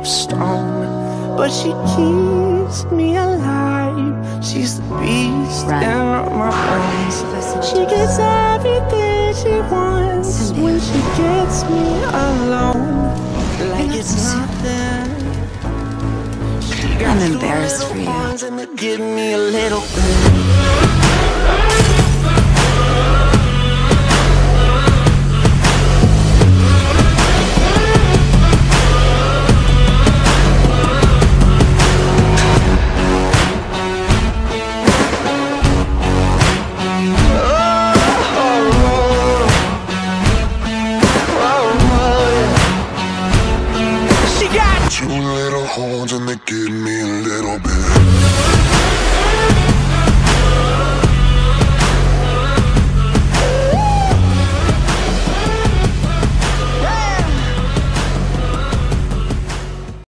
stone, but she keeps me alive. She's the beast in my bones. She gets everything she wants when she gets me alone. Like it's nothing. I'm embarrassed for you. Give me a little bit.